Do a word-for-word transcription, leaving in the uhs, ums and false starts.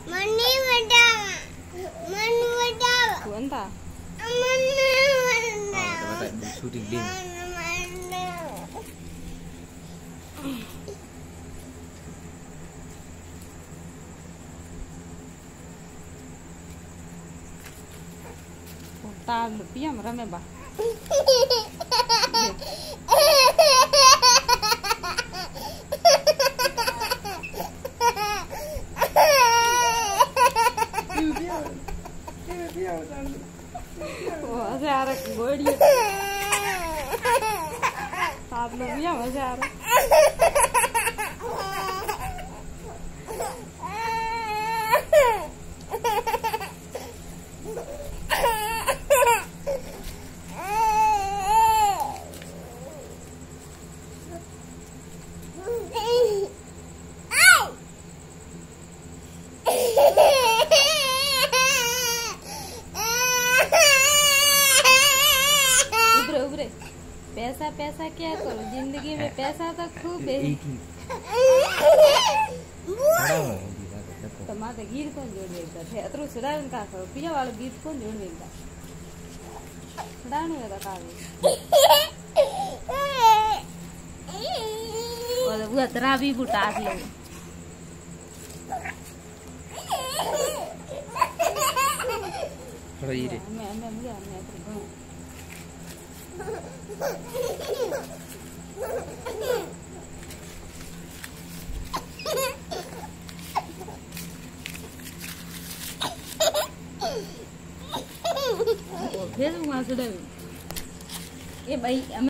money बड़ा मन बड़ा कौन था मन बता शूटिंग दिन तार पिया मरा में बा वो ऐसे आ रहा गोड़ी साथ में पिया मजा आ रहा पैसा पैसा क्या करो जिंदगी में पैसा तो खूब है तो माते गीत कौन जोड़ देता थे अतरो सुधारन का करो पिया वाला गीत कौन जोड़ देता सुधारने का कावे और वो तेरा भी बुटा लो रही रे मैं मैं मैं मैं तो फिर वहाँ से ये भाई